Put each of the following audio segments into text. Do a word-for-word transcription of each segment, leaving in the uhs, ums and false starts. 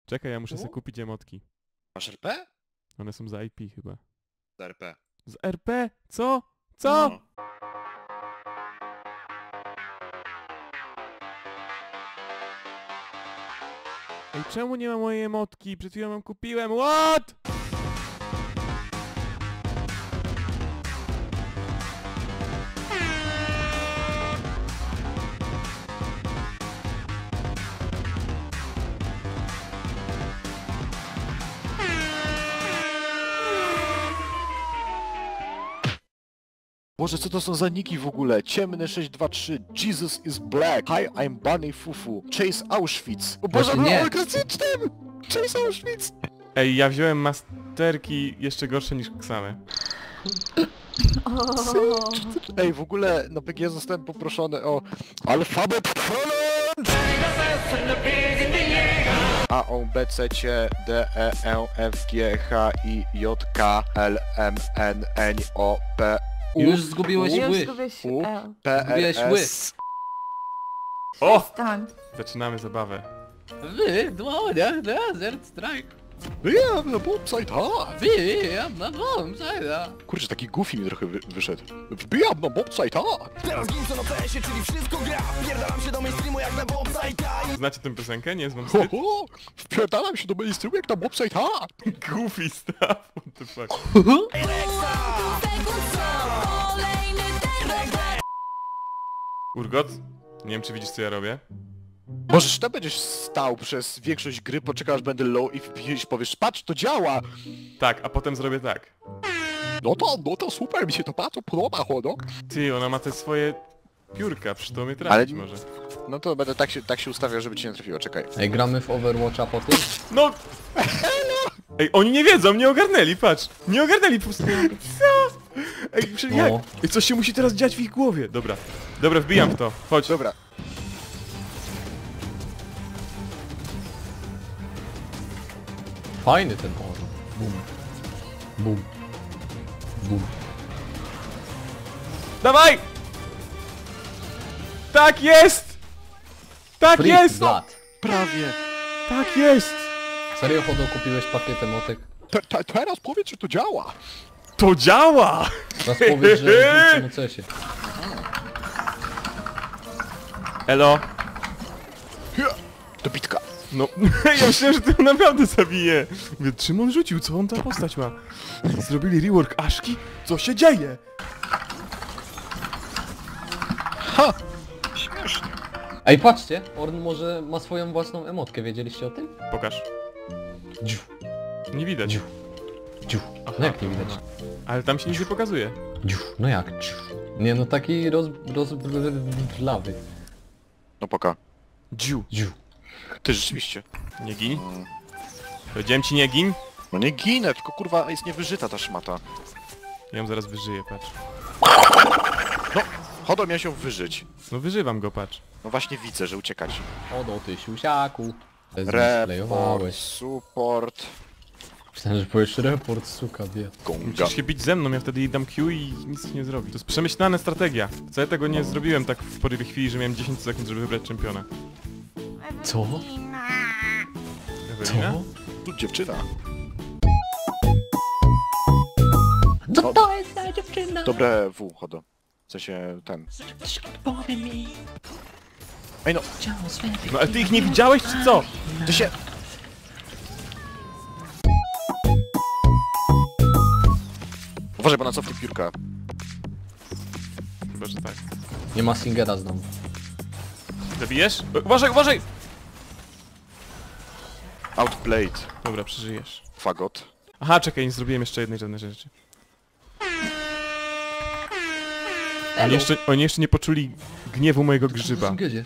Czekaj, ja muszę sobie kupić emotki. Masz R P? One są za I P chyba. Z R P. Z R P? Co? Co? No. Ej, czemu nie ma mojej emotki? Przed chwilą ją kupiłem. What? Boże, co to są za niki w ogóle? Ciemny sześć dwa trzy, Jesus is Black, Hi, I'm Bunny Fufu, Chase Auschwitz. O Boże, Właśnie nie. no, klasycznym! Chase Auschwitz! Ej, ja wziąłem masterki jeszcze gorsze niż Xame. Ej, w ogóle na P G zostałem poproszony o alfabet Poland! A, O, B, C, C, D, E, E, F, G, H, I, J, K, L, M, N, N, O, P, U, Już zgubiłeś U, ły. Już zgubiłeś U, L. P, R, Zgubiłeś S. O! Przestań. Zaczynamy zabawę. Wy, dłonia, laser, strike. Wiem, na bombsite, ha! Wbijam na dwom, zajda. Kurczę, taki goofy mi trochę wy wyszedł. Wbijam na bombsite, ha! Teraz Gimson na P S-ie, czyli wszystko gra. Pierdalam się do mainstreamu jak na Bobsite'a. Znacie tę piosenkę? Nie znam Ho, wstyd? ho! Wpierdalam się do mainstreamu jak na bombsite, ha! Goofy stuff, what the fuck. Urgot? Nie wiem, czy widzisz, co ja robię. Możesz tam będziesz stał przez większość gry, poczekasz aż będę low i wbijesz, powiesz, patrz, to działa! Tak, a potem zrobię tak. No to, no to super, mi się to bardzo podoba, chodo. Ty, ona ma te swoje piórka, przy to mnie trafić Ale- może. No to będę tak się, tak się ustawiał, żeby cię nie trafiło, czekaj. Ej, gramy w Overwatcha po tym? No! Ej, oni nie wiedzą, nie ogarnęli, patrz! Nie ogarnęli po prostu. Co? Ej, przy- jak? No. Ej, coś się musi teraz dziać w ich głowie. Dobra. Dobra, wbijam w to. Chodź. Dobra. Fajny ten horror. Bum. Bum. Bum. Dawaj! Tak jest! Tak Freak jest! Blood. Prawie. Tak jest! Serio, Chodo, kupiłeś pakiet emotek? Te, te, teraz powiedz, że to działa. To działa! Teraz powiedz, że w C S-ie. Elo. Hia, do bitka. No, ja myślałem, że to ją naprawdę zabije. Mówię, czym on rzucił? Co on ta postać ma? Zrobili rework Aszki? Co się dzieje? Ha! Śmiesznie. Ej, patrzcie, Orn może ma swoją własną emotkę, wiedzieliście o tym? Pokaż. Dziu, Nie widać. dziu, dziu. No jak nie widać? Ale tam się nic nie pokazuje. Dziu, no jak? Dziu. Nie no, taki roz... rozblawy. No poka. Dziu. Dziu. Ty rzeczywiście. Nie gin. Powiedziałem ci nie gin? No nie ginę, tylko kurwa jest niewyżyta ta szmata. Ja ją zaraz wyżyję, patrz. No, chodo miał się wyżyć. No wyżywam go, patrz. No właśnie widzę, że uciekać. Odo, ty siusiaku. Report, Zlejowałeś. support, Myślałem, że powiesz report, suka, wie. gonga. Musisz się bić ze mną, ja wtedy jej dam Q i nic nie zrobi. To jest przemyślana strategia. Co ja tego nie zrobiłem tak w porywie chwili, że miałem dziesięć sekund, żeby wybrać czempiona. Co? Ewelina? Co? Tu dziewczyna. Co to jest za dziewczyna? Dobre W, chodo. W sensie ten. Powie mi. Ej no, No ale ty ich nie widziałeś, czy co? ty się... Uważaj, bo na cofnie piórka. Chyba, że tak. Nie ma Singera znowu. Zabijesz? E, Uważaj, uważaj! Outplayed. Dobra, przeżyjesz. Fagot. Aha, czekaj, nie zrobiłem jeszcze jednej żadnej rzeczy. Oni jeszcze, oni jeszcze nie poczuli gniewu mojego grzyba. Singerie.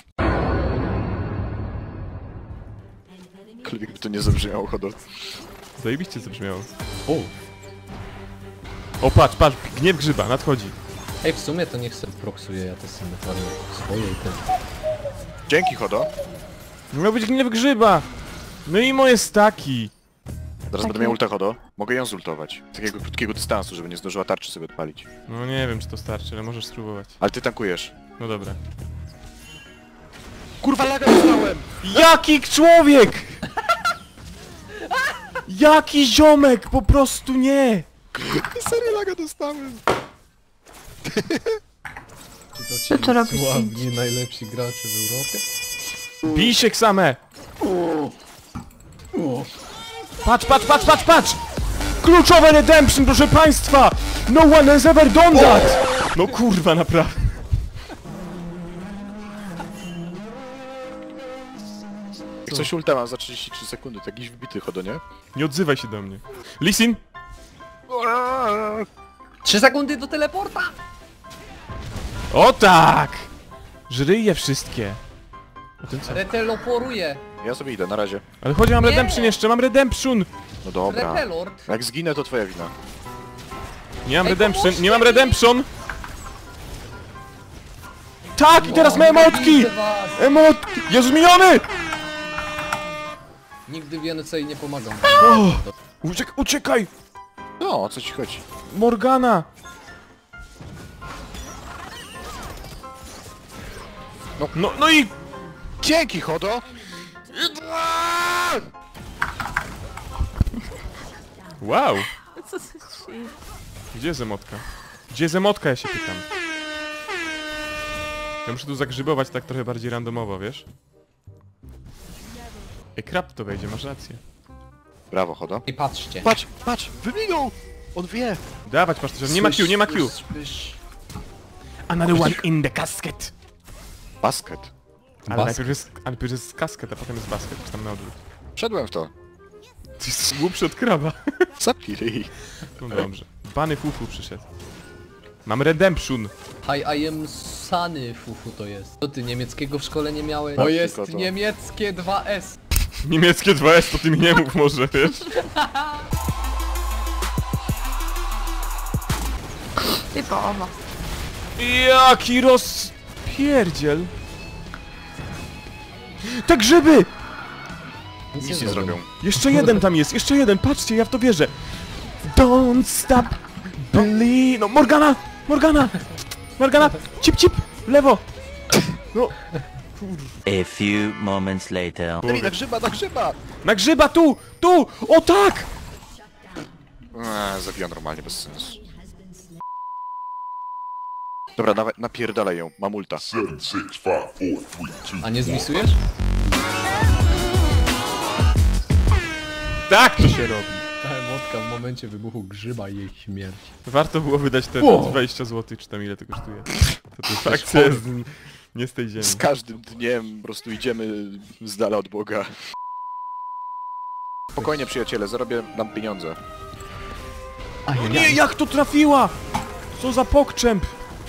Jakkolwiek by to nie zabrzmiało, chodo. Zajebiście zabrzmiało. O. O, patrz, patrz, gniew grzyba, nadchodzi. Ej, w sumie to niech sobie proksuje, ja też sobie farmię swoje i ten. Dzięki, chodo. Miał być gniew grzyba! No i moje staki! Zaraz będę miał ulta, chodo. Mogę ją zultować. Z takiego krótkiego dystansu, żeby nie zdążyła tarczy sobie odpalić. No nie wiem, czy to starczy, ale możesz spróbować. Ale ty tankujesz. No dobra. Kurwa, laga dostałem! Jaki człowiek! Jaki ziomek! Po prostu nie! Serio laga dostałem. Czy to ci Co to robi sławni najlepsi gracze w Europie? Bij się, Ksame! Patrz, patrz, patrz, patrz, patrz! Kluczowe redemption, proszę państwa! No one has ever done that! No kurwa, naprawdę. Jak coś ulta mam za trzydzieści trzy sekundy, to jakiś wbity chodo, nie? Nie odzywaj się do mnie. Lisin! Trzy sekundy do teleporta! O tak! Żryj je wszystkie. A ten co? Reteleporuje! Ja sobie idę, na razie. Ale chodzi, mam Nie! redemption jeszcze, mam redemption! No dobra. Retelord! Jak zginę, to twoja wina. Nie mam Ej, redemption, pomóżcie nie mam mi! redemption! Tak, i teraz ma emotki! Widzę was! Emotki! Jezu, miniony! Nigdy więcej nie pomagam. Uciek, uciekaj! No, o co ci chodzi? Morgana! No. No, no i... Dzięki, chodo! Wow! Co za shit? Gdzie jest emotka? Gdzie jest emotka, ja się pytam. Ja muszę tu zagrzybować tak trochę bardziej randomowo, wiesz? Ej, krab to wejdzie, masz rację. Brawo, chodo. I patrzcie. Patrz, patrz, wyminął! On wie! Dawać, patrz, nie ma Q, nie ma Q. Słysz, słysz. Another one in the casket. Basket. Ale Basket. najpierw jest, ale najpierw jest kasket, a potem jest basket, czy tam na odwrót. Wszedłem w to. Ty jesteś głupszy od kraba. Zapnij ryj. No dobrze. Bany fufu przyszedł. Mam redemption. Hi, I am Sunny, fufu to jest. Co ty, niemieckiego w szkole nie miałeś? Tak, To jest tylko to. niemieckie dwa S. Niemieckie dwa S, to ty mi nie mów może, wiesz? Typowo. Jaki rozpierdziel. Te grzyby! Nic nie zrobią. Jeszcze jeden tam jest, jeszcze jeden, patrzcie, ja w to wierzę. Don't stop believe... No, Morgana! Morgana! Morgana! Cip, cip! W lewo! No, A few moments later. Ej, na grzyba, na grzyba! na grzyba, tu! Tu! O tak! Eee, zabija normalnie, bez sensu. Dobra, nawet napierdalaj ją, mam ulta. A nie zmisujesz? Tak to się robi. Ta emotka w momencie wybuchu grzyba i jej śmierć. Warto było wydać te O! dwadzieścia złotych, czy tam ile to kosztuje. To, to jest akcja z, nie z tej ziemi. Z każdym dniem po prostu idziemy z dala od Boga. Spokojnie, przyjaciele, zarobię nam pieniądze. A ja, Nie, jak to trafiła? Co za pokczemp?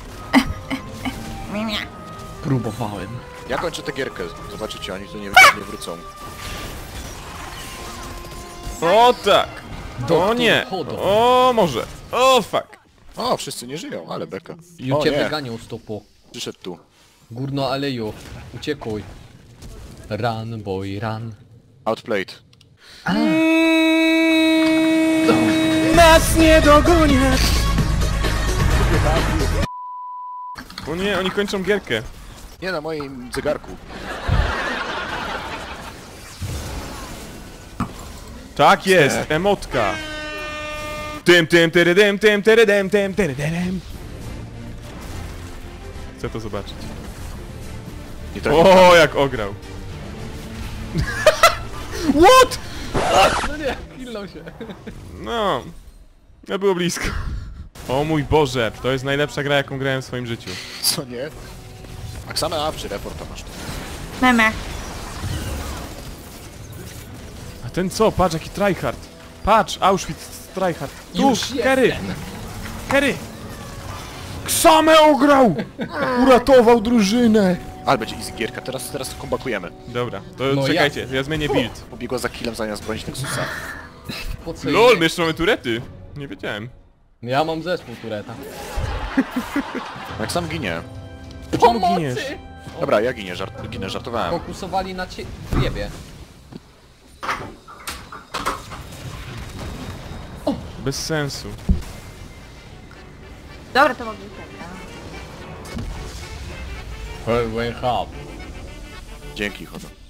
próbowałem. Ja kończę tę gierkę, zobaczycie, oni tu nie, nie wrócą. O tak! O Doktor nie! Hodo. O może! O fuck! O, wszyscy nie żyją, ale beka. I O cię nie, wyganiał stopo. przyszedł tu. Górno alejo. Uciekuj. Run, boy, run. Outplayed. Nas nie dogonię! O nie, oni kończą gierkę. Nie na moim zegarku. Tak jest, emotka. Tym, tym, tyrydym, tym, tyrydym, tym, tyrydym. Chcę to zobaczyć. Nie trafię. O, jak ograł. What? No nie, killnął się. No, no było blisko. O mój Boże, to jest najlepsza gra, jaką grałem w swoim życiu. Co nie? Tak samo awczy reporta masz tu. Meme. A ten co? Patrz jaki tryhard. Patrz, Auschwitz tryhard. Tu, Już Kerry! jestem. Kerry! Ksame ograł! Uratował drużynę! Ale będzie easy gierka, teraz, teraz kombakujemy. Dobra, to No czekajcie, ja zmienię build. Pobiegła za killem zamiast bronić Nexusa. Po co LOL, jej- my jeszcze mamy turety. Nie wiedziałem. Ja mam zespół tureta. Jak sam ginie. Czemu giniesz? Dobra, ja ginę, żart, ginę, żartowałem. Fokusowali na cie... ciebie. Bez sensu. Dobra, to mogę tak. Hey, wake up. Dzięki, chodzę.